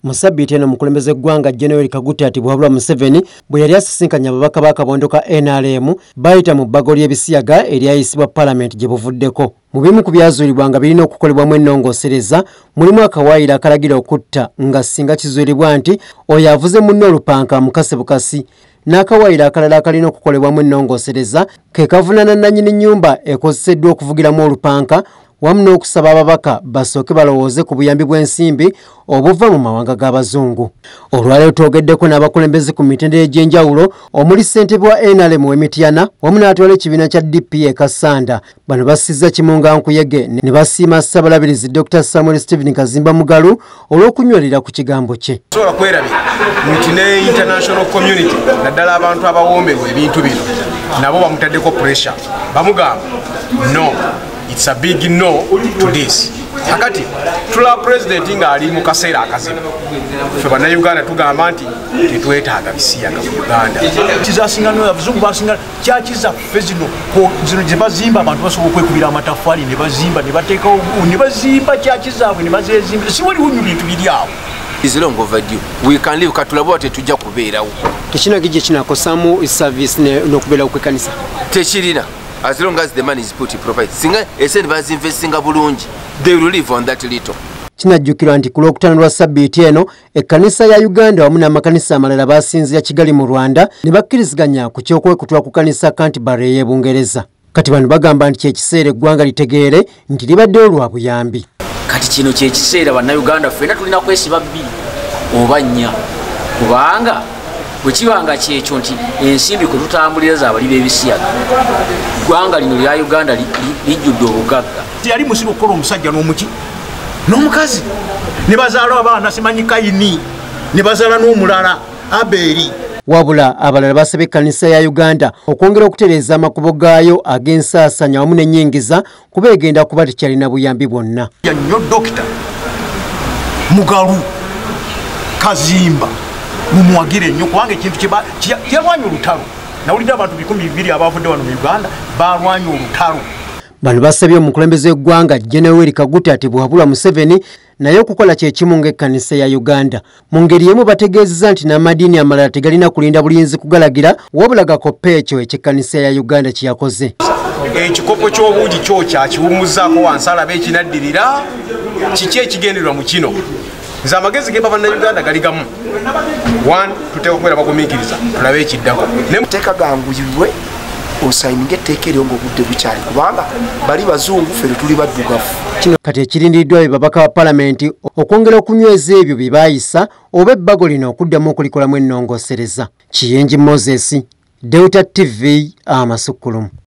Musabbiiti eno mukulembeze eggwanga General Kaguta ati Buhabula Museveni bwe yali asisinkanya ababaka b'akabondo ka NRM bayita mu bbago ly'ebisiyaga eryayisibwa Parliament gye buvuddeko. Mu bimu ku byazuulibwanga birina okukolebwamu ennongoosereza mulimu akawaayiro akalagira okutta nga singa kizuulibwa nti oyo avuze munno olupanka mukase bukasi, n'akawaayiro akalala akalina okukolebwamu ennongoosereza ke kavunaana nannyini nnyumba ekozeseddwa okuvugiramu olupanka wamu n'okusaba ababaka basooke balowooze ku buyambi bw'ensimbi obuva mu mawanga g'abazungu. Olwaleero twogeddeko n'abakulembeze ku mitendera egy'enjawulo omuli ssentebe wa NRM w'Emityana wamu n'atwala ekibiina kya DP Kasanda. Bano bassizza Kimunga Nkuyege ne basiima Ssaabalabirizi Dr. Samuel Stephen Kazimba Mugalu olw'okunywerera ku kigambo kye. Sobola kwerabira nti ne international community naddala abantu abawomberwa ebintu bino nabo bamutaddeko pressure bamugamba no. It's a big no to this. Kati tula president nga ali mu kaseera akazibu. Ffe bannayuganda tugamba nti tetwetaaga bisiyaga mu Uganda. Kizasingano abazungu basinga kyakiza ffe zino gye bazimba abantu basobola okwekubira amataffaali ne bazimba ne bateekawo ne bazimba kyakizaabwe ne bazezimba si waliwo bintu biri awo. Is long overdue. We can live katulabo tetujja kubeerawo. Tekinagije kinakosaamu service n'okubeerawo kw'ekkanisa. Tekirina. As long as the money is put in property, singa esente bazinvestinga bulungi, they will live on that little. Kinajjukirwa nti ku Lwokutaano lwa Ssabbiiti eno ekkanisa ya Uganda wamu n'amakanisa amalala basinzira Kigali mu Rwanda ne bakkiriziganya ku ky'okwekutula ku kkanisa Canterbury ey'e Bungereza. Kati bano bagamba nti kyekiseera eggwanga litegeere nti libaddewo lwa buyambi. Kati kino kyekiseera bannayuganda ffenna tulina kwesiba bbiri oba nnya kubanga bwe kibanga kyekyo nti ensimbi kwe tutambulira zaabali b'ebisiyaga ggwanga lino lya Uganda lijjudde obugagga. Yali musiru okukola omusajja n'omuki n'omukazi ne bazaala abaana simanyi Kayini ne bazaala n'omulala Aberi. Wabula abalala basaba ekkanisa ya Uganda okwongera okutereeza amakubo gaayo ag'ensaasanya wamu n'ennyingiza kuba egenda kuba tekyalina buyambi bwonna. Nnyo Dokita Mugalu Kazimba mumuwagire nnyo kubanga ekintu kyalwanya olutalo. Nawulidde abantu 200 abavudde wano mu Uganda balwanya olutalo. Bano basabye omukulembeze w'eggwanga General Kaguta ati Buhabula Museveni naye okukola kye kimu ng'ekkanisa ya Uganda. Mu ngeri emu bategeezezza nti n'amadiini amalala tegalina kulinda bulinzi kugalagira wabula gakoppe ekyo ekyenkanisa ya Uganda kye yakoze. Ekikopo ky'obuugi kyo kyakiwummuzaako wansi alaba ekinaddirira kiki ekigendererwa mu kino. Nze amagezi ge bannayuganda gali gamu. 1 tuteeka okubeera bagumiikiriza tulabe ekiddako. Teeka ganguyibwe osayinge etteeka eryo ng'obudde bukyali kubanga bali bazungu ffe tuli baddugavu. Kino kati ekirindiddwa be babaka ba Palamenti okwongera okunyweza ebyo bye baayisa oba ebbago lino okuddamu okulikolamu ennongoosereza. Kiyenji Moses, Delta TV, Amasukkulumu.